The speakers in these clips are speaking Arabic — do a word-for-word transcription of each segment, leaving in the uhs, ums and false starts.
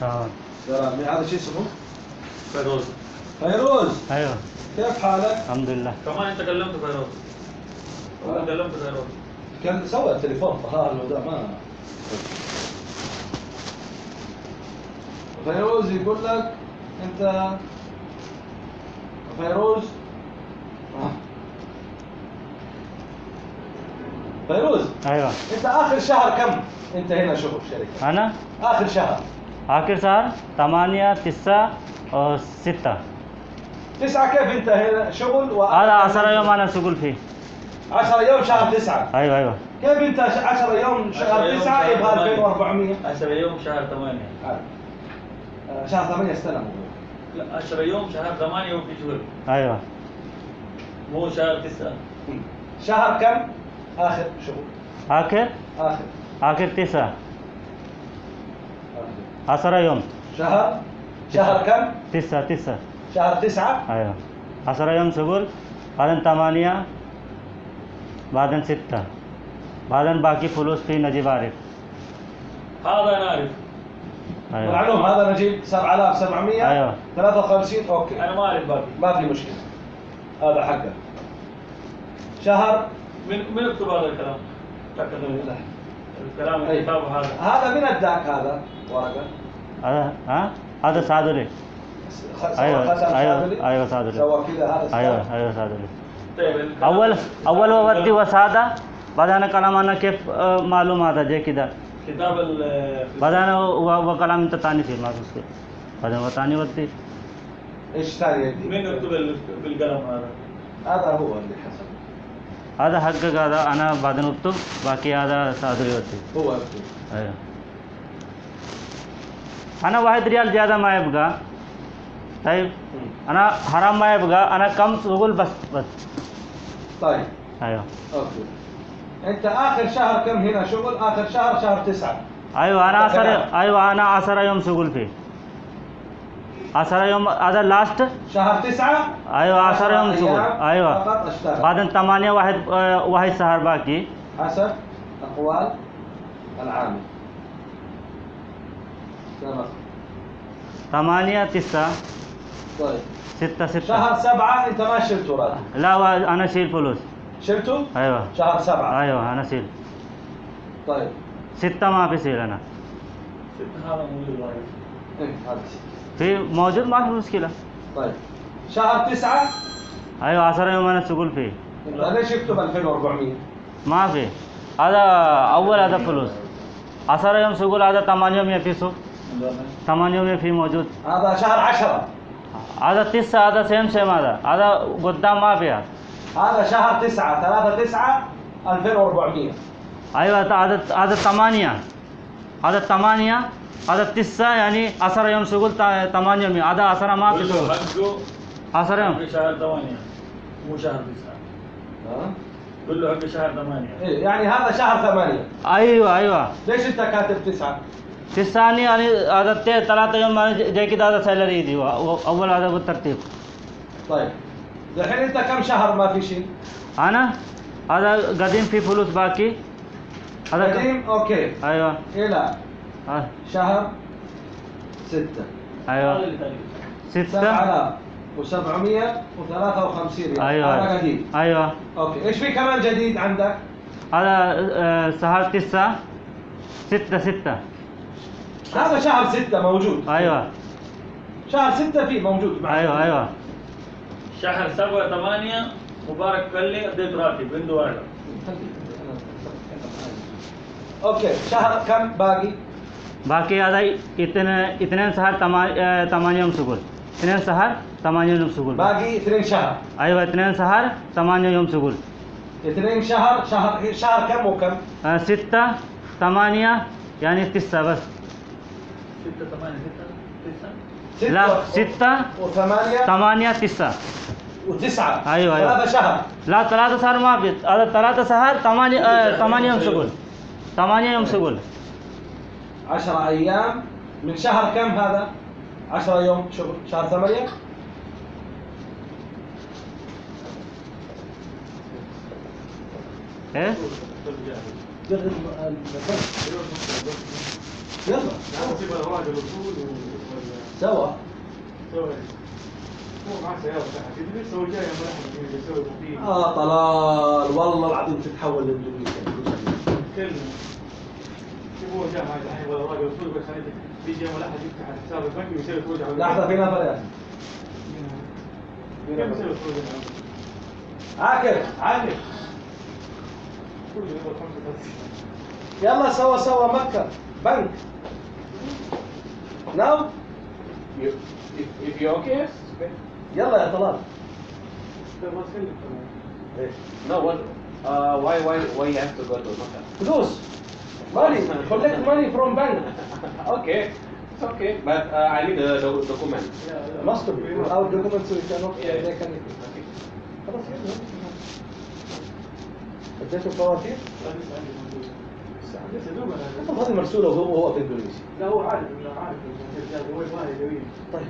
سلام. سلام. هذا شو اسمه؟ فيروز. فيروز. ايوه. كيف حالك؟ الحمد لله. كمان انت كلمت فيروز. والله كلمت فيروز. كان سوى التليفون طهار له ما فيروز يقول لك انت فيروز فيروز ايوه. انت اخر شهر كم انت هنا شغل شركه؟ انا اخر شهر اخر شهر ثمانية تسعة وستة. تسعة كيف انت هنا شغل و هذا عشرة يوم انا شغل فيه. عشرة يوم شهر تسعة. ايوه ايوه. كيف انت عشرة يوم شهر تسعة يبقى ألفين وأربعمية؟ عشرة يوم شهر ثمانية. آه. شهر ثمانية استلموا. لا عشرة يوم شهر ثمانية وفي شغل. ايوه. مو شهر تسعة. شهر كم آخر شغل؟ آخر؟ آخر. آخر تسعة. عشرة يوم. شهر؟ شهر كم؟ تسعة تسعة. شهر تسعة؟ أيوه. عشرة يوم شغل، بعدين ثمانية، بعدين ستة، بعدين باقي فلوس في نجيب عارف. هذا أنا أعرف. أيوه. معلوم هذا نجيب سبعة آلاف وسبعمية. أيوه. ثلاثة وخمسين أوكي. أنا ما أعرف باقي. ما في مشكلة. هذا حقك. شهر من من يكتب هذا الكلام؟ لا. الكلام الكتاب هذا. هذا من اداك هذا ورقة؟ هذا ها؟ هذا سادري. ايوه ايوه ايوه سادري. سوى كذا هذا. ايوه ايوه سادري. طيب اول اول وقت وسادة، بعدين كلام انا كيف معلوم هذا جاي كذا. كتاب ال بعدين वो कलाम انت ثاني في ما उसके بعدين वो ثاني वक्ती. ايش ثاني يدي؟ من يكتب بالقلم هذا؟ هذا هو اللي حصل. هذا حقك هذا انا بعدين اكتب باقي هذا سادري होती. هو اكتب. ايوه. انا واحد ريال زياده ما يبقى. طيب انا حرام ما يبقى، انا كم شغل بس بس. طيب. ايوه. اوكي. انت اخر شهر كم هنا شغل؟ اخر شهر شهر تسعة. ايوه انا عشرة. ايوه انا عشرة يوم شغل فيه. عشرة يوم هذا لاست شهر تسعة. ايوه عشرة يوم شغل. ايوه. فقط اشتغل. بعدين ثمانية واحد واحد شهر باقي حسب اقوال العامل. تمام. ثمانية تسعة. طيب. ستة ستة. شهر سبعة انت ما شلته راتب. لا انا شيل فلوس. شلته؟ ايوه. شهر سبعة. ايوه انا شيل. طيب. ستة ما في شيل انا. ستة هذا موجود واحد. ايه هذا ستة. في موجود ما في مشكلة. طيب. شهر تسعة. ايوه عشرة يوم انا شغل فيه. انت ليش يكتب ألفين وأربعمية؟ ما في. هذا اول هذا فلوس. عشرة يوم شغل هذا ثمانية يوم يفيسو. ثمانية يوم في موجود. هذا شهر عشرة. هذا تسعة هذا سيم سيم هذا هذا قدام ما في. هذا شهر تسعة ثلاثة تسعة ألفين وأربعمية. ايوه هذا هذا ثمانية. هذا ثمانية هذا تسعة يعني عشرة يوم شغل ثمانية يوم هذا عشرة ما في شغل. عشرة يوم. في شهر ثمانية مو شهر تسعة. ها؟ كله حق شهر ثمانية. إيه يعني هذا شهر ثمانية. ايوه ايوه. ليش انت كاتب تسعة؟ تسعة يعني هذا ثلاثة يوم جاي كده هذا سالري دي اول هذا بالترتيب. طيب. الحين انت كم شهر ما في شيء؟ انا هذا قديم في فلوس باقي. هذا قديم اوكي. ايوه. الى آه. شهر ستة. ايوه. ستة. سبعة آلاف وسبعمية وثلاثة وخمسين ريال. ايوه. هذا قديم. ايوه. اوكي. ايش في كمان جديد عندك؟ هذا شهر تسعة. ستة ستة. هذا شهر ستة موجود. ايوه. شهر ستة فيه موجود معك. ايوه ايوه. شهر سبعة ثمانية مبارك قال لي اديت راتب عنده واحد. اوكي. شهر كم باقي؟ باقي هذا اثنين اثنين شهر ثمانية يوم شغل. اثنين شهر ثمانية يوم شغل. باقي اثنين شهر. ايوه اثنين شهر ثمانية يوم شغل. اثنين شهر شهر شهر كم وكم؟ آه ستة ثمانية يعني تسعة بس. ستة ثمانية ستة تسعة. ستة لا ستة وثمانية ثمانية تسعة. وتسعة. ايوه ايوه. ثلاثة شهر. لا ثلاثة شهر ما في. هذا ثلاثة شهر ثمانية آه ثمانية يوم شغل. ثمانية يوم شغل. عشرة أيام من شهر كم هذا؟ عشرة يوم شغل شهر ثمانية. ايه؟ يلا نسيب الأوراق الوصول سوا. سوا هو معاه سيارة تحت لسه هو جاي من أحد يسوي مقيم. اه طلال والله العظيم تتحول لاندونيسيا. كلمة شوف هو جاء معي الحين الأوراق الوصول بس أنا بيجي يوم الأحد يفتح الحساب البنكي ويسوي فوج على لحظة في نفر يا كم يسوي فوج عاكر عادي كل يوم خمسة بس. يلا سوا سوا مكة بنك. ناو You, if, if you're okay, yes. Okay. يلا يا طلال. ما تكلم إيه. No, what? Uh, why, why, why you have to go to Makkah? فلوس money collect money from bank. Okay, it's okay, but uh, I need a doc- document. must be without documents we cannot Yeah. they can خلاص يلا. اديته فواتير. لسه دوب أنا طب هذه مرسولة وهو وهو في اندونيسيا. لا هو عارف انه عارف انه هو يبغى يدوي طيب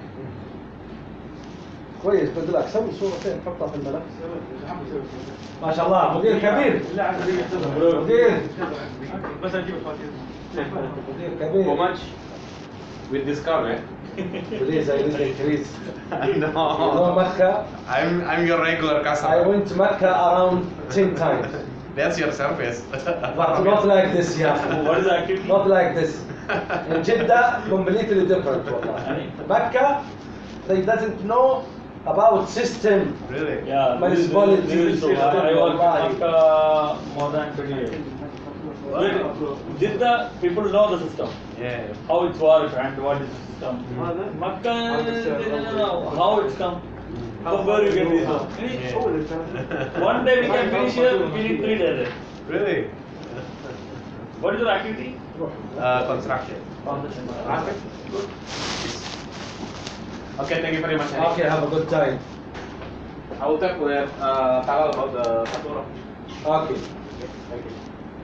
كويس بدي لك سوي صورتين حطها في الملف. ما شاء الله مدير كبير. لا عاد يحتضر مدير بس اجيب الفاتوره مدير How كبير. much? With this car, eh? Please I need to increase. I You know know. Mecca. I'm, I'm your regular I customer. went to Mecca around ten times. That's your service. But not like this, yeah. What is the activity? Not like this. In Jeddah, completely different. والله. Mecca, they doesn't know about system. Really? Yeah, Municipality this is- this is- system, I worked in wallahi. Makkah more than twenty years. Jeddah, people know the system, Yeah. how it works and what is the system. هذا Makkah, they don't know how it's come. From where you get this? Yeah. هو اللي كان One day we can finish here, we need three days. Really? What is your activity? Uh, construction. Good. Okay, thank you very much. Hari. Okay, have a good time. I will talk with uh, Talal about the Fatura. Okay. Thank you.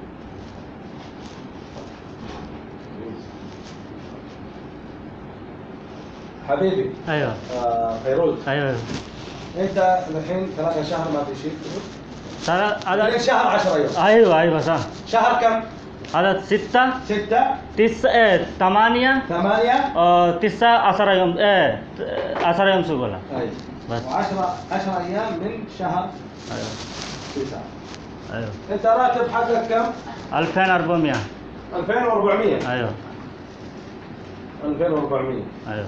حبيبي ايوه آه فيروز ايوه انت الحين ثلاثة شهر ما في شيء. ترى الحين هذا شهر عشرة يوم. ايوه ايوه صح شهر كم؟ هذا ستة ستة تسعة إيه، ثمانية ثمانية آه، تسعة عشرة يوم ايه عشرة يوم شغلة أي بس وعشرة عشرة أيام من شهر ايوه تسعة. ايوه أنت راتب حقك كم؟ ألفين وأربعمية ألفين وأربعمية. ايوه ألفين وأربعمية. ايوه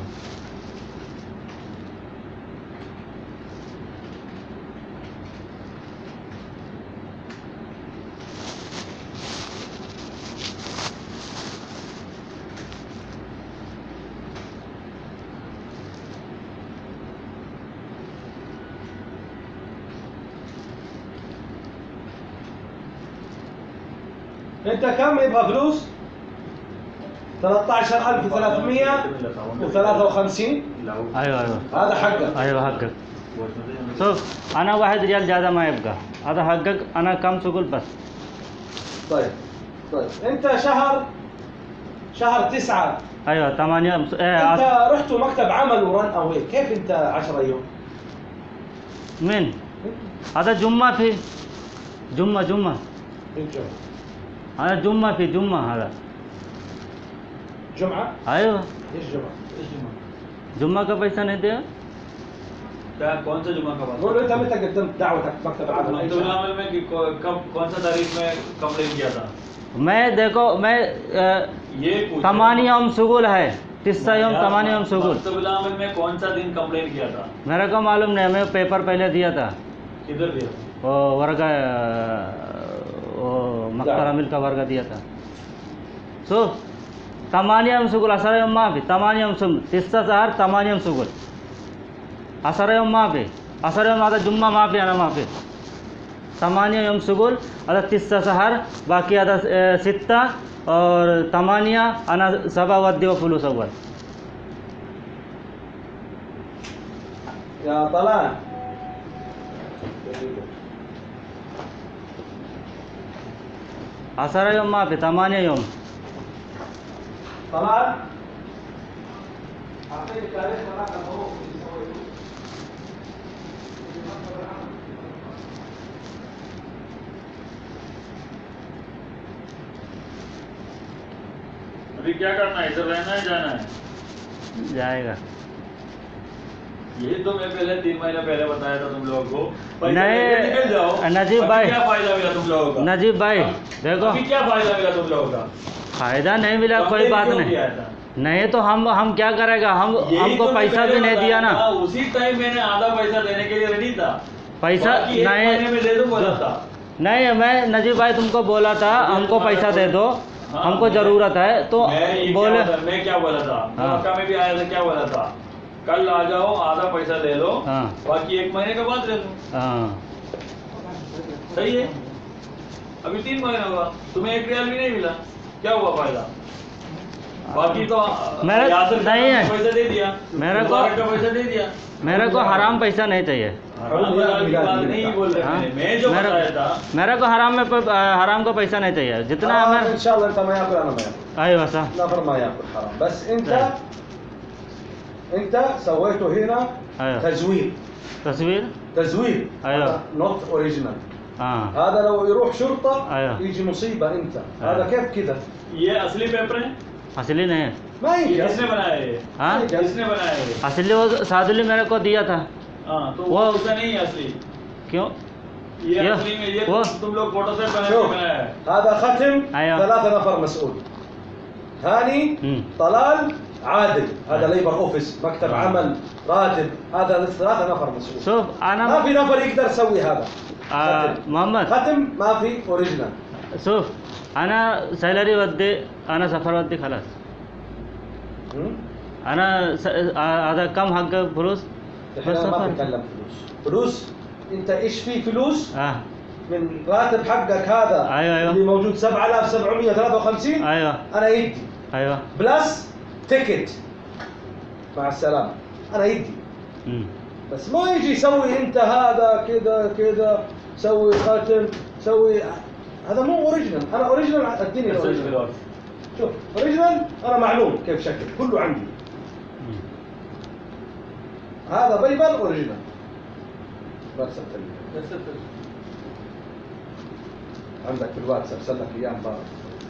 أنت كم يبغى فلوس؟ ثلاثة عشر ألف وثلاثمية وثلاثة وخمسين. ايوه ايوه هذا حقك. ايوه حقك شوف انا واحد ريال زيادة ما يبقى هذا حقك انا كم شغل بس طيب طيب أنت شهر شهر تسعة ايوه ثمانية ايه أنت عش- رحتوا مكتب عمل ورن أوي كيف أنت عشرة يوم؟ من هذا جمعة في جمعة جمعة الجمعة. هذا جمعة في جمعة هذا جمعة؟ ايوه إيش جمعة؟ जुम्मा का पैसा नहीं दिया क्या कौन सा जुम्मा का बात قول له أنت متى قدمت دعوتك مكتب العمل؟ أي मकतूब شهر؟ आमिल में कि को- कब कौन सा तारीख में कंप्लेन किया था मैं देखो मैं ये पूछ तमानी यम सुगुल है तिस्सा यम तमानी यम सुगुल मकतूब आमिल में कौन सा दिन कंप्लेन किया था मेरे को मालूम नहीं मैं पेपर पहले दिया था किधर दिया वो वर्ग वो मक्तर अमिल का वर्ग दिया था सो तमानी यम सुगुल असर यम माफी तमानी यम सुगुल तिस्सा शहर तमानी यम सुगुल असर यम माफी असर यम आता जुम्मा माफी अना माफी तमानिया यम सुगुल अदा तिस्सा शहर बाकी अदा सित्ता और तमानिया अना सबा वद्दी व फुलूस अव्वल يا طلال असर यम माफी तमानिया यम طلال أعطيني تاريخ هناك الحروف اللي سويته. अभी क्या करना है, इधर रहना है जाना है? जाएगा। यही तो मैं पहले तीन महीने पहले बताया था तुम लोगों को। पैसे नहीं, लेके निकल जाओ। नजीब अभी भाई, क्या फायदा मिला तुम लोगों का? नजीब भाई देखो, अभी क्या फायदा मिला तुम लोगों का? फायदा नहीं मिला, कोई बात नहीं। नहीं तो हम हम क्या करेगा, हम हमको पैसा भी नहीं दिया ना। उसी टाइम मैंने आधा पैसा देने के लिए रेडी था। पैसा बाकी एक महीने में दे दूं बोला था। नहीं, मैं नजीब भाई तुमको बोला था हमको पैसा दे दो, हाँ, हमको जरूरत है तो मैं बोले। क्या मैं क्या बोला था, हाँ। मक्का में भी आया था, क्या बोला था, कल आ जाओ आधा पैसा दे दो, हाँ। बाकी एक महीने के बाद दे दो। हाँ सही है। अभी तीन महीना हुआ, तुम्हें एक रियाल भी नहीं मिला, क्या हुआ फायदा? बाकी तो मेरा यासर का नहीं है, पैसा दे दिया, मेरा को मुबारक का पैसा दे दिया। मेरे को हराम पैसा नहीं चाहिए। हराम हलाल की बात नहीं बोल रहे हाँ? मैंने, मैं जो मेरा बताया था। मेरे को हराम में प- हराम का पैसा नहीं चाहिए जितना آه हमें। ان شاء الله انت ما ياكل انا ما ياكل. ايوه صح. نفر ما ياكل حرام، بس انت طيب. انت سويته هنا ايوه تزوير. تصوير. تزوير. أيوة. نوت اوريجينال. हाँ هذا لو يروح شرطه أيوة. يجي مصيبه انت. أيوة. هذا كيف كذا؟ ये असली पेपर है? असली नहीं है। ما ये يجي किसने बनाया है? हाँ किसने बनाया है? असली वो सादुली मेरे को दिया था। हाँ तो वो- वो ऐसा नहीं है असली। क्यों? ये ये- असली में ये वो- तुम लोग फोटो से बना के شوف बनाया है। هذا ختم أيوة. ثلاثة نفر مسؤول. هاني हम्म طلال عادل، هذا أيوة. ليبر اوفيس، مكتب آه. عمل، راتب، هذا ثلاثة نفر مسؤول. شوف ما أنا في نفر يقدر يسوي هذا. آه ختم. मोहम्मद ختم ما في اوريجينال. شوف أنا سالري ودي أنا سفر ودي خلاص. هم؟ أنا س- هذا كم حق فلوس؟ احنا بس ما سفر. بنتكلم فلوس. فلوس انت ايش في فلوس آه من راتب حقك هذا أيوة أيوة. اللي موجود سبعة آلاف وسبعمية وثلاثة وخمسين أيوه انا يدي أيوه. بلس تيكت مع السلامة، انا يدي. हम्म بس ما يجي يسوي انت هذا كذا كذا، سوي خاتم، سوي هذا مو اوريجينال. انا اوريجينال اديني الاوريجينال. شوف اوريجينال انا معلوم كيف شكل، كله عندي. हम्म. هذا بيبر اوريجينال. برسلت لي عندك في الواتس، ارسل لك اياه مبارك.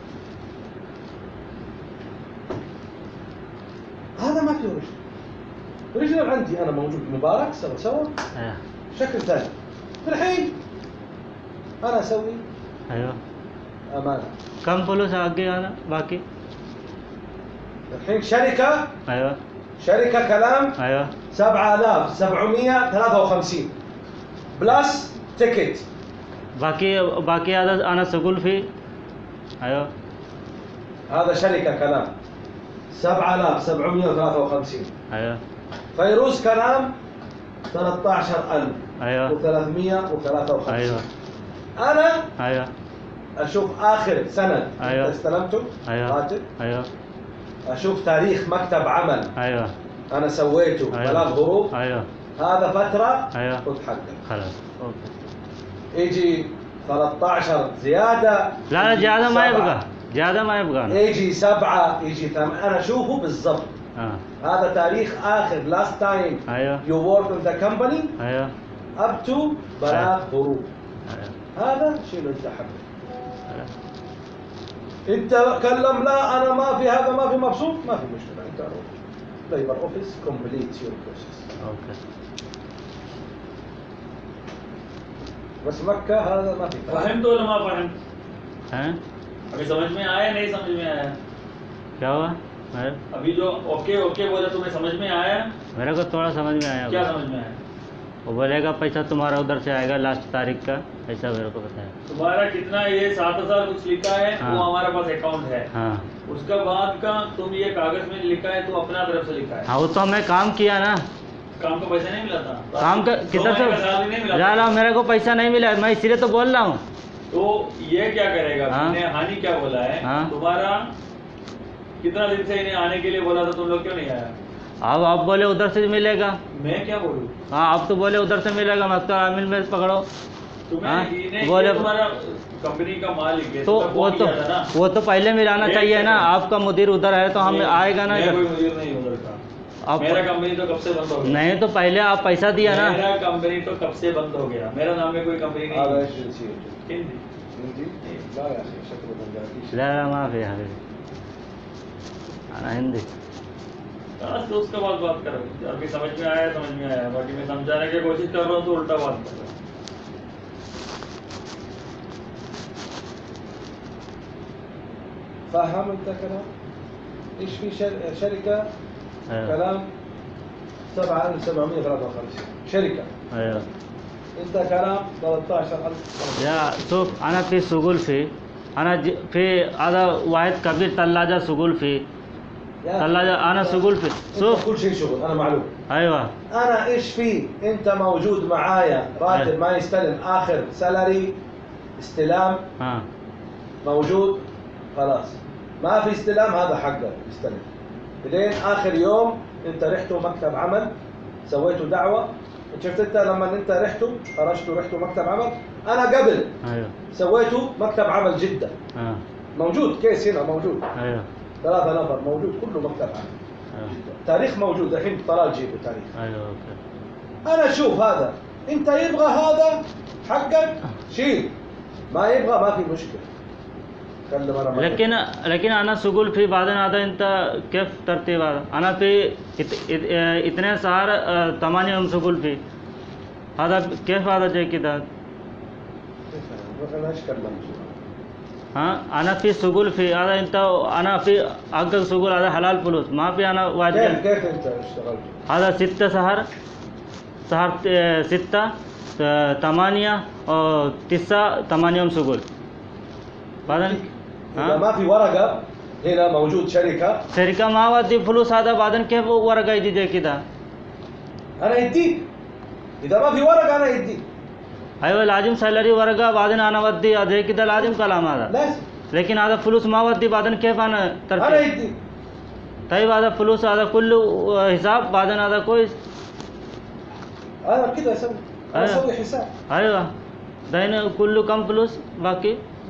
هذا ما في اوريجينال. اوريجينال عندي انا موجود مبارك، سوا سوا أيوه شكل ثاني. في الحين انا اسوي أيوه. امانه. कम फलूस आगे आना बाकी। الحين شركه أيوه شركه كلام أيوه سبعة آلاف وسبعمية وثلاثة وخمسين بلس تيكت. बाकी बाकी आधा आना स्कूल फी। أيوه هذا شركه كلام سبعة آلاف وسبعمية وثلاثة وخمسين. أيوه فيروز كلام ثلاثة عشر ألف أيوه وثلاثمية وثلاثة وخمسين. أيوه انا أيوه اشوف اخر سند أيوة. انت استلمته أيوه راتب، أيوه اشوف تاريخ مكتب عمل أيوه انا سويته أيوة. بلاغ ظروف، أيوه هذا فتره أيوه وتحقق. خلاص أوكي. يجي ثلاثة عشر زياده، لا لا يجي ज़्यादा ما سبعة، يبقى، ज़्यादा ما يبقى أنا. يجي سبعة، يجي ثم... انا اشوفه بالضبط. हाँ هذا تاريخ اخر last time أيوه you work in the company أيوه up to بلاغ ظروف. أيوه هذا شيله انت حقك. خلاص. انت كلم لا انا ما في هذا ما في مبسوط، ما في مشكله، انت روح ليبر اوفيس كومبليت يور بروسيس. Okay बस मक्का هذا ما في فرق. फहम तो लमा फहम हैं अभी समझ में आया नहीं समझ में आया? क्या हुआ? मेरे अभी जो ओके ओके बोले तुम्हें समझ में आया? मेरे को थोड़ा समझ में आया। क्या समझ में आया? वो बोलेगा पैसा तुम्हारा उधर से आएगा लास्ट तारीख का, ऐसा मेरे को बताया। तुम्हारा कितना ये सात हजार कुछ लिखा है हाँ। वो हमारे पास अकाउंट है। हाँ उसका बाद का तुम ये कागज में लिखा है तो अपना तरफ से लिखा है। हाँ वो तो हमें काम किया ना, काम का पैसा नहीं मिला था? काम का दो किधर महीने का salary नहीं से मिला जा था? रहा हूँ, मेरे को पैसा नहीं मिला, मैं इसीलिए तो बोल रहा हूँ। तो ये क्या करेगा? हाँ। तुमने हानि क्या बोला है? हाँ। तुम्हारा कितना दिन से इन्हें आने के लिए बोला था, तुम लोग क्यों नहीं आया? अब आप बोले उधर से मिलेगा। मैं क्या बोलूँ? हाँ आप तो बोले उधर से मिलेगा, मक्का आमिल में पकड़ो। तुम्हें हाँ, इन्हें बोले- ये तुम्हारा कंपनी का मालिक है, तो तुम्हें वो फोन तो किया था ना? वो तो पहले मिलाना एक चाहिए ना, सेकंड। आपका मुदीर उधर है तो हम मैं- आएगा ना मैं इधर। कोई मुदीर नहीं उधर का। आप मेरा कंपनी तो कब से बंद हो गया। नहीं तो पहले आप पैसा दिया ना। मेरा कंपनी तो कब से बंद हो गया, मेरा नाम में कोई कंपनी नहीं هذا है। ايش جنسيته؟ हिंदी। هندي؟ لا يا اخي شكله بنجلاديشي. لا لا ما في يا حبيبي अना हिंदी बस तो उसके बाद बात करो अभी समझ में आया समझ में आया बाकी मैं समझाने की कोशिश कर रहा हूँ तो उल्टा बात कर रहा हूँ فاهم انت كلام؟ ايش في شر- شركه أيوة. كلام سبعة آلاف وسبعمئة وثلاثة وخمسين شركه ايوه انت كلام ثلاثة عشر ألف يا شوف انا في شغل في انا ج- في هذا واحد كبير ثلاجة شغل في يا ثلاجة انا شغل في انت شوف كل شيء شغل انا معلوم ايوه انا ايش في انت موجود معايا راتب أيوة. ما يستلم اخر سالري استلام ها موجود خلاص ما في استلام هذا حقك يستلم بعدين اخر يوم انت رحتوا مكتب عمل سويتوا دعوه شفت انت لما انت رحتوا خرجتوا رحتوا مكتب عمل انا قبل ايوه سويتوا مكتب عمل جده ها موجود كيس هنا موجود ايوه ثلاثة نفر موجود كله مكتب عمل ايوه تاريخ موجود الحين طلال جيبوا تاريخ ايوه اوكي انا اشوف هذا انت يبغى هذا حقك شيل ما يبغى ما في مشكله كلم انا معك. लेकिन लेकिन आना सुगुल फी बादन आदा इंता कैफ तरतीब आदा आना फी इत, इत, इतने सहार तमानी हम सुगुल फी आदा कैफ आदा जे किदा انا ايش كلمت हाँ आना फी सुगुल फी आदा इंता आना फी आगे सुगुल आदा हलाल पुलुस माँ पे आना كيف वाजिब كيف انت اشتغلت आदा सित्ता सहार सहार सित्ता तमानिया और तिस्सा तमानिया हम सुगुल बादन اذا ما في ورقه هنا موجود شركه शरीका माँ वादी फुलुस आदा बादन कैफ वो वर्ग आई दीजिए किदा انا يديك اذا ما في ورقه انا يديك अयो लाजिम सैलरी वर्गा बादन आना वद्दी अधे किदा लाजिम कलाम आदा لازم लेकिन आदा फुलूस मा वद्दी बादन कैफ आना انا तरतीब يديك तई आदा फुलूस आदा कुल्लू हिसाब बादन आदा कोई انا كذا اسوي انا أيوة. اسوي حساب अयो दैन कुल्लू कम फुलूस बाकी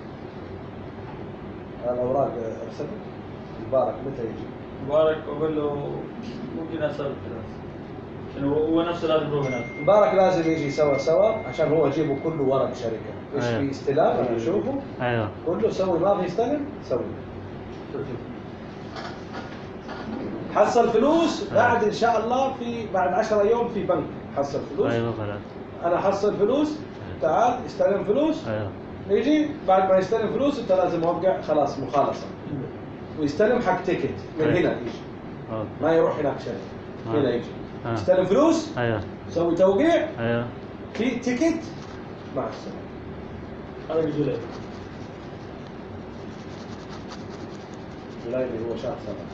الاوراق ارسلت مبارك متى يجي؟ مبارك اقول له ممكن اسال عشان هو هو نفسه لازم يروح هناك مبارك لازم يجي سوا سوا عشان هو يجيبوا كله ورق شركه ايش أيوة. في استلام انا اشوفه अयो كله سوي ما في يستلم سوي حصل فلوس بعد ان شاء الله في بعد عشرة يوم في بنك حصل فلوس अयो خلاص انا حصل فلوس تعال استلم فلوس अयो يجي بعد ما يستلم فلوس انت لازم موقع خلاص مخالصه ويستلم حق تيكت من أيوة. هنا يجي ओके ما يروح هناك شركه آه. هنا يجي آه. يستلم فلوس अयो يسوي توقيع अयो في تيكت مع السلامه هذا جولاي جولاي اللي هو شهر سبعه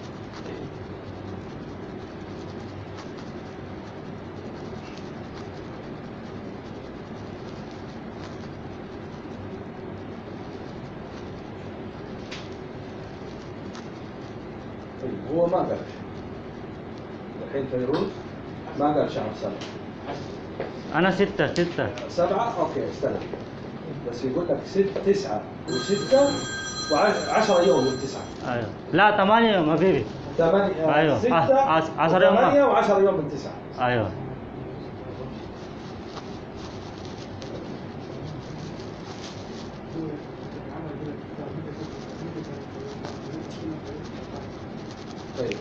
طيب هو ما قال الحين فيروز ما قال شهر سبعه أنا ستة ستة سبعه اوكي استلم بس يقول لك ست تسعه وسته وعشرة يوم من تسعه अयो لا ثمانية يوم حبيبي ثمانية أيوة. ستة عش- عشرة يوم. ثمانية وعشرة يوم من تسعة अयो طيب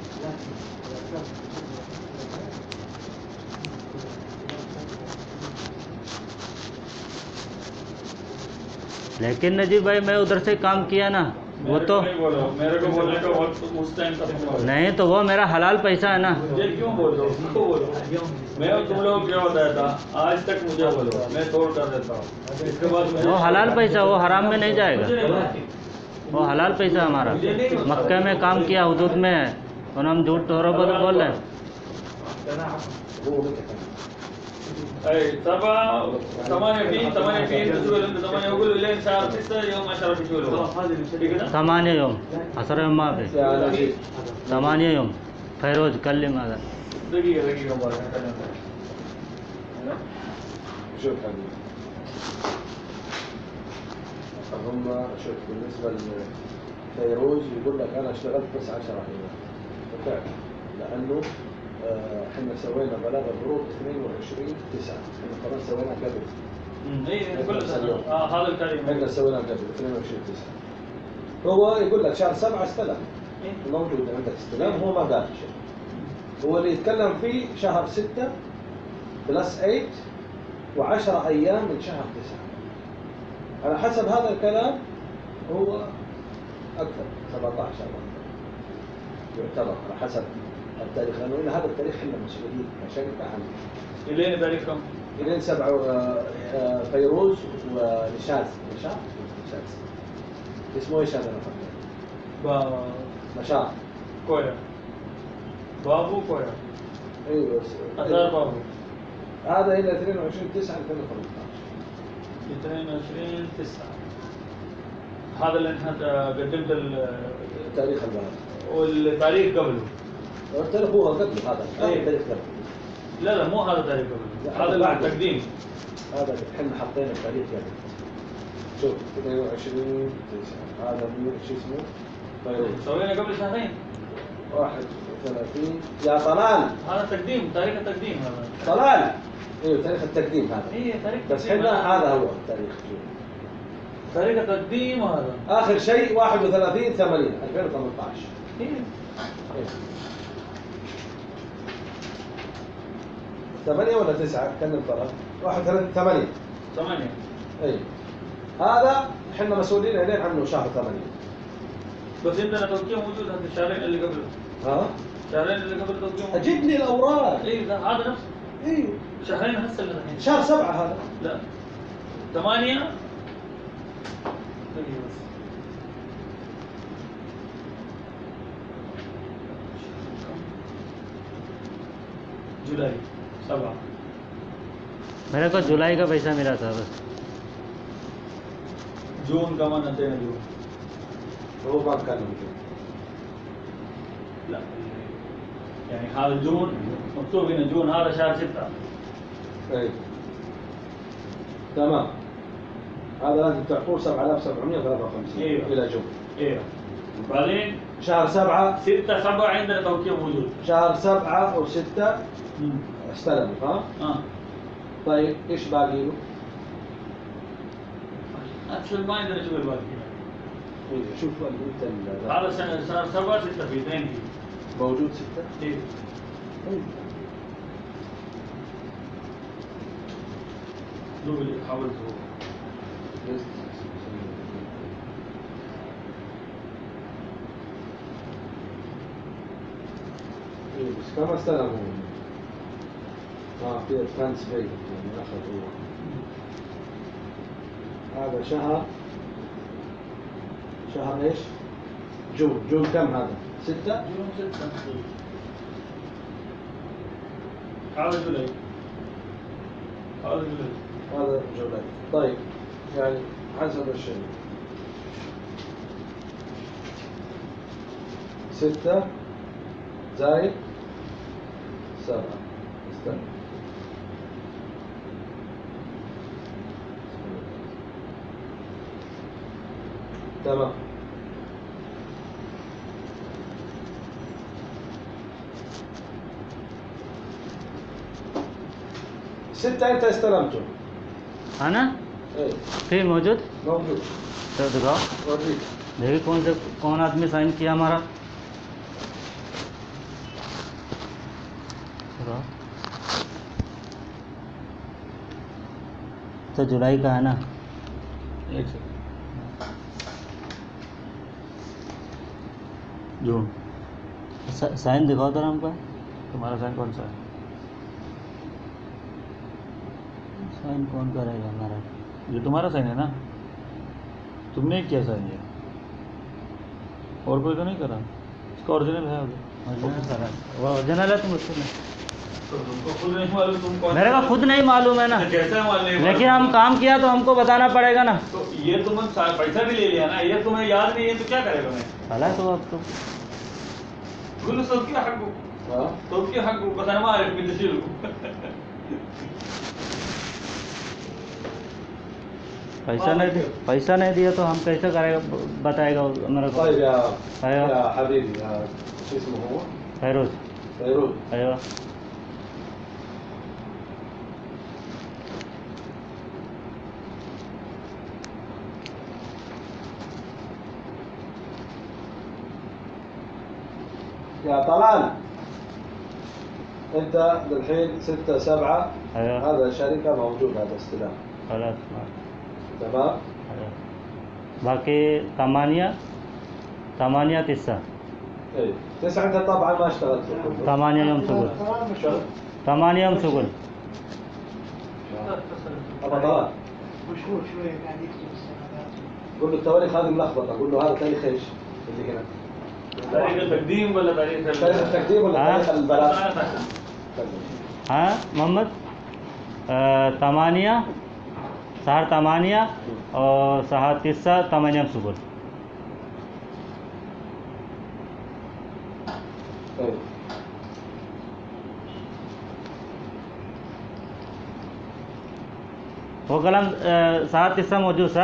लेकिन नजीब भाई मैं उधर से काम किया ना वो मेरे तो को नहीं बोलो मेरे को बोलने का वक्त उस टाइम तक नहीं बोलो नहीं तो वो मेरा हलाल पैसा है ना मुझे क्यों बोल रहे हो उसको बोलो मैं तुम लोग क्या बताया था आज तक मुझे बोलो मैं तोड़ कर देता हूँ इसके बाद मुझे वो हलाल पैसा वो हराम में नहीं मुझे जाएगा नहीं बोला। वो हलाल पैसा हमारा मक्के में काम किया हुदूद में है और हम झूठ थोड़ा बहुत बोल रहे हैं هو متى أي سبعة ثمانية فين ثمانية فين تسوي أنت ثمانية أقول لين شهر تسعة يوم عشرة بتسوي له كده ثمانية يوم عشرة يوم ما في يا نجيب ثمانية يوم فيروز كلم هذا دقيقة دقيقة مبارك أنا شوف حبيبي هم شوف بالنسبة لفيروز يقول لك أنا اشتغلت بس عشرة أيام وفعلا لأنه آه، احنا سوينا بلاغ الظروف اثنين وعشرين تسعة احنا خلاص سوينا قبل إيه كل سنة آه هذا الكلام احنا سوينا قبل اثنين وعشرين تسعة هو يقول لك شهر سبعة استلم موجود عندك استلام، هو ما قال شيء. هو اللي يتكلم فيه شهر ستة بلس ثمانية وعشرة أيام من شهر تسعة. على حسب هذا الكلام هو أكثر سبعة عشر يعتبر على حسب التاريخ، لأنه إلى هذا التاريخ إحنا مسؤولين كشركة عنه. إلين تاريخ كم؟ إلين سبعة فيروز ونشاز نشاط نشاز اسمه إيش هذا الفرق؟ با نشاط كويا بابو كويا. أيوه أثار بابو. هذا إلى اثنين وعشرين تسعة ألفين وثلاثة عشر. اثنين وعشرين تسعة. هذا اللي انت قدمت التاريخ البلد والتاريخ قبله. التاريخ هو قبله هذا. أي. التاريخ قبله. لا لا مو هذا التاريخ قبله. هذا التقديم. هذا احنا حطينا التاريخ قبل. شوف اثنين وعشرين تسعة هذا شو اسمه؟ طيب. سوينا قبل شهرين. واحد وثلاثين يا طلال. هذا تقديم، تاريخ التقديم هذا. طلال. ايوه تاريخ التقديم هذا. ايه تاريخ بس احنا هذا هو التاريخ. تاريخ التقديم هذا. اخر شيء واحد وثلاثين ثمانية ألفين وثمانية عشر. ايه. إيه. ثمانية ولا تسعة؟ كلم طلال. واحد وثلاثين ثمانية. ثمانية. اي. هذا احنا مسؤولين عليه عنه شهر ثمانية. بس عندنا توقيع موجود هذا الشهرين اللي قبله. ها؟ الشهرين اللي قبل توقيع موجود. اجيب لي الاوراق. ايه ده هذا نفسه. ايوه. شهرين هسه اللي الحين. شهر سبعة هذا. لا. ثمانية. بس. जुलाई सवा मेरे को जुलाई का पैसा मिला था बस जून का मन देना जून هو ما كان موجود. لا يعني هذا جون مكتوب هنا جون هذا شهر ستة. اي تمام. هذا لازم تعطوه سبعة آلاف وسبعمئة وثلاثة وخمسين ايوه الى جون. ايوه بعدين شهر سبعة ستة سبعة عندنا توقيع موجود. شهر سبعة وستة استلموا ها؟ اه طيب ايش باقي له؟ اكشن ما عندنا شغل باقي. شوف انت هذا سنة شهر سبعة ستة في اثنين موجود ستة؟ ايه طيب دول اللي حاولت هو بس كم استلموا؟ اه في ادفانس بيمنت يعني اخذ هو. هذا شهر شهر ايش؟ جون. جون كم هذا؟ ستة؟ جون ستة هذا جولاي هذا جولاي هذا جولاي. طيب يعني حسب الشيء ستة زائد سبعة استنى تمام. ستة أنت استلمته. أنا؟ إيه फिर मौजूद موجود. तो दिखाओ وريك. देखिए कौन से कौन आदमी साइन किया हमारा दिखाओ। तो जुलाई का है ना एक सेकंड जून सा- साइन दिखाओ तो हमको तुम्हारा साइन कौन सा है साइन कौन करेगा हमारा ये तुम्हारा साइन है ना तुमने किया साइन ये और कोई तो नहीं करा इसका ओरिजिनल है अभी ओरिजिनल करा वो ओरिजिनल है तुम उसको नहीं तो तुमको खुद नहीं मालूम तुम कौन मेरे को खुद नहीं मालूम है ना कैसे मालूम लेकिन हम काम किया तो हमको बताना पड़ेगा ना तो ये तुम पैसा भी ले लिया ना ये तुम्हें याद नहीं है तो क्या करेगा मैं भला तो अब तो كل توقيع حقه ها؟ توقيع حقه بس انا ما اعرف مين تشيله पैसा नहीं दे पैसा नहीं दिया तो हम कैसे करेगा बताएगा मेरे को طيب يا أيوة. يا حبيبي يا شو اسمه هو؟ फैरोज فيروز. ايوه يا طلال انت للحين ستة سبعة. ايوه هذا شركة موجود هذا استلام. خلاص تمام. أيوة. باقي ثمانية ثمانية تسعة. ايه تسعة انت طبعا ما اشتغلت. ثمانية يوم شغل. ثمانية يوم شغل. ابو طلال مشهور شوية قاعد يكتب السنوات. قول له التواريخ هذه ملخبطة. قول له هذا تاريخ ايش اللي هنا؟ تاريخ التقديم ولا تاريخ ال- تاريخ التقديم ولا ها؟ تاريخ البلاغ؟ ها محمد آه، ثمانية سهر ثمانية और सहा تسعة ثمانية يوم شغل. طيب. वो कलम सात तीसरा मौजूद सा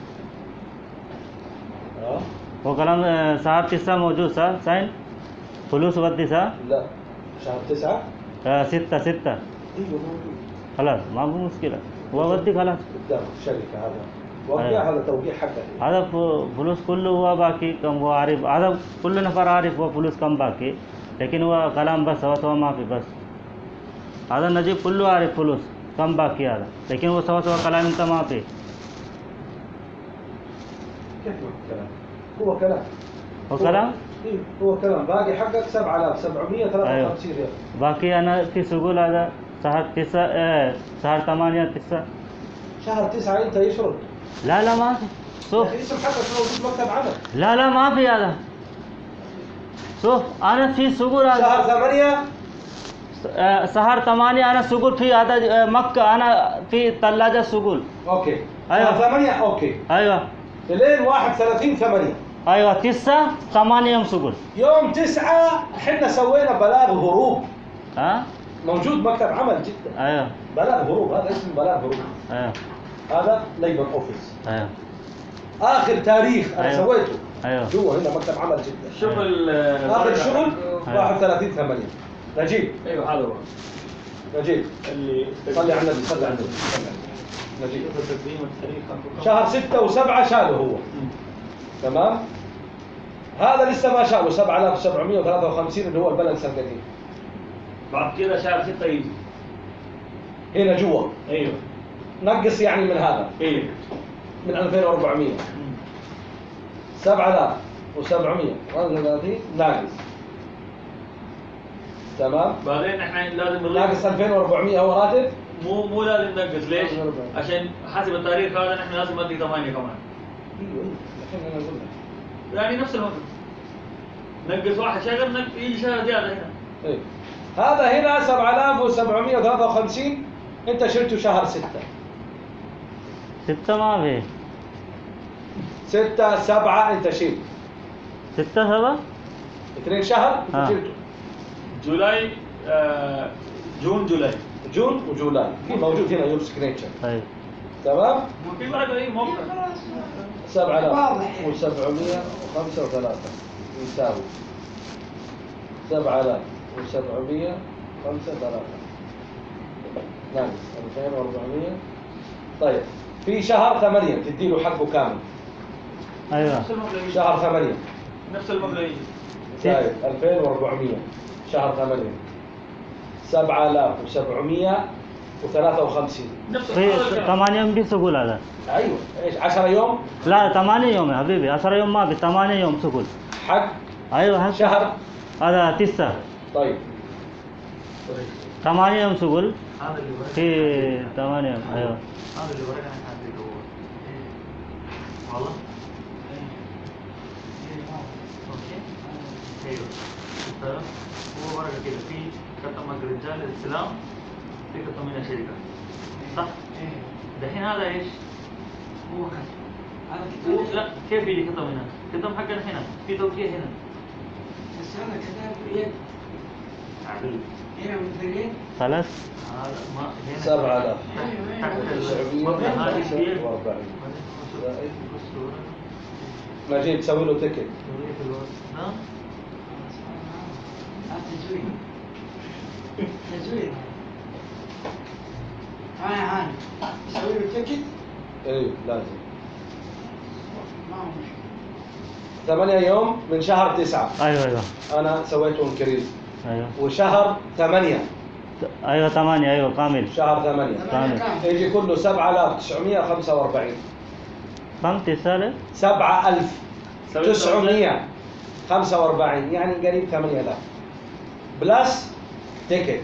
اه वो कलम सात तीसरा मौजूद सा साइन फलूस ودي सा لا شهر تسعة. ستة ستة ايوه موجود خلاص ما في مشكلة هو ودي خلاص. قدامك الشركة هذا. وقع أيوة. هذا توقيع حقك. هذا ف- فلوس كله هو باقي كم هو عارف هذا كل نفر عارف هو فلوس كم باقي लेकिन वो कलाम बस सवा सवा माफी बस هذا नजीब كله عارف فلوس कम باقي هذا लेकिन वो सवा सवा कलाम انت माफी. كيف هو كلام؟ هو كلام. वो कलाम إيه هو كلام باقي حقك سبعة آلاف وسبعمية وثلاثة وخمسين ريال. باقي أنا في شغل هذا شهر تسعة آه، شهر ثمانية تسعة. شهر تسعة أنت يشرب. لا لا ما في شوف يا أخي اسم حقك موجود مكتب عمل. لا لا ما في هذا شوف أنا في شغل هذا شهر ثمانية آه، شهر ثمانية أنا شغل في هذا آه، مكة أنا في ثلاجة شغل. أوكي. أيوة. شهر ثمانية أوكي. أيوة لين واحد ثلاثين ثمانية. أيوة تسعة ثمانية يوم شغل. يوم تسعة حنا سوينا بلاغ هروب. ها موجود مكتب عمل جدا. أيوة بلاغ هروب هذا اسمه بلاغ هروب. أيوة هذا ليبر أوفيس. أيوة آخر تاريخ أنا أيوة. سويته. أيوة جوا هنا مكتب عمل جدا. شوف ال آخر شغل أيوة. واحد ثلاثين ثمانية. نجيب ايوه هذا هو نجيب اللي صلي على النبي صلي على النبي صلي على النبي. نجيب شوف التقديم والتاريخ شهر ستة وسبعة شاله هو. تمام. هذا لسه ما شاله سبعة آلاف وسبعمية وثلاثة وخمسين اللي هو البالانس القديم. بعد كده شهر ستة يجي. هنا جوا ايوه نقص يعني من هذا ايوه من ألفين وأربعمية سبعة آلاف وسبعمية وثلاثين ناقص. تمام. بعدين احنا لازم نضيف ناقص ألفين وأربعمية هو راتب. مو مو لازم ننقص ليش؟ عشان حسب التاريخ هذا نحن لازم ندي ثمانية كمان ايوه ايوه الحين انا اقول لك. يعني نفس الوقت نقص واحد شهر نق- يجي شهر زيادة هنا. إيه. هذا هنا سبعة آلاف وسبعمية وثلاثة وخمسين انت شلته شهر ستة. ستة ما في ستة سبعة انت شيل. ستة سبعة اثنين شهر انت آه. شلته. جولاي آه جون جولاي جون وجولاي في موجود هنا يور سكريتشر. طيب تمام. في بعد اي موقع سبعة آلاف واضح. وسبعمية وخمسة وثلاثة يساوي سبعة آلاف وسبعمية وخمسة وثلاثة ناقص ألفين وأربعمية. طيب في شهر ثمانية تديله حقه كامل. أيوة نفس المبلغ يجي. شهر ثمانية نفس المبلغ يجي. زائد ألفين وأربعمية شهر ثمانية سبعة آلاف وسبعمية وثلاثة وخمسين. نفس في هذا الكلام. ثمانية يوم في شغل هذا. أيوة إيش عشرة يوم لا ثمانية يوم يا حبيبي عشرة يوم ما في ثمانية يوم شغل. حق أيوة هذا شهر. هذا تسعة طيب ثمانية يوم شغل هذا اللي ورينا. في ثمانية يوم. أيوة هذا اللي ورينا احنا عندنا هو. والله اوكي ايوه ترى هو ورقه كده في كتم رجال الاستلام في كتم من الشركه صح؟ دحين هذا ايش؟ هو كتب. هذا هو- كتاب. لا كيف يجي كتم هنا؟ كتم حقنا هنا في توقيع هنا بس هذا كتاب يد. عدل هنا مثلين. ثلاث هذا ما هنا سبعة آلاف تحت وسبعمية المبلغ هذه وخمسة كبير وأربعين. نجيب تسوي له تكت. نعم هذا تزوير. تزوير. هاي هاي. يسوي له تكت. ايوه لازم. ما هو مشكلة. ثمانية يوم من شهر تسعة. ايوه ايوه أنا سويته انكريز. ايوه وشهر ثمانية. ايوه ثمانية ايوه كامل. شهر ثمانية. كامل. يجي كله سبعة آلاف وتسعمائة وخمسة وأربعين. كم تسالة؟ سبعة ألف وتسعمائة وخمسة وأربعين يعني قريب ثمانية آلاف. بلس تيكت.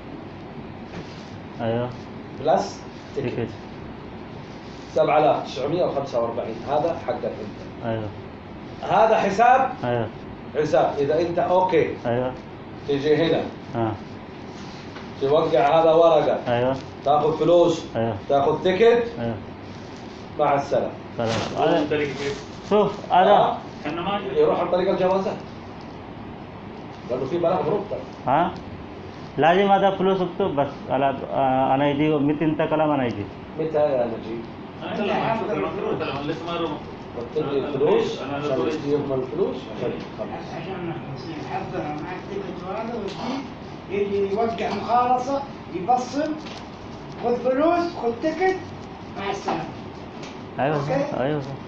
ايوه بلس تيكت. تيكت. سبعة آلاف وتسعمائة وخمسة وأربعين هذا حقك انت. ايوه هذا حساب. ايوه حساب اذا انت اوكي ايوه تيجي هنا اه توقع هذا ورقه ايوه تاخذ فلوس ايوه تاخذ تيكت ايوه مع السلامه. سلام. هذا- طريقة كيف؟ شوف هذا آه، احنا ما يروح عن طريق الجوازات لانه في بلاغ غروب ترى. ها لازم هذا فلوس اكتب بس على آه، انا يجي ميت انت كلام انا يجي متى يا نجيب؟ انا كلام شكرا كلام لسه ما رمى وتدي الفلوس أنا عشان أقول- يجيهم الفلوس عشان يخلص. عشان نخلص نحضر معك تيكت وهذا وتجي يجي يوقع مخالصة يبصم خذ فلوس خذ تيكت مع السلامة. ايوه أوكي. صح. ايوه صح.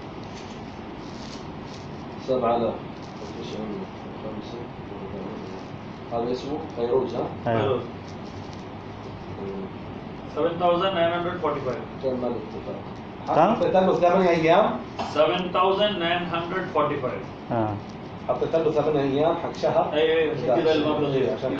سبعة آلاف وتسعمائة وخمسة هذا اسمه فيروز ها؟ ايوه seven thousand nine hundred forty-five. كم مال الاتفاق؟ كم؟ حطيت له ثمانية ايام. seven thousand nine hundred forty-five. اه حطيت له ثمانية ايام حق شهر. ايوه ايوه عشان كذا المبلغ إيه، إيه. عشان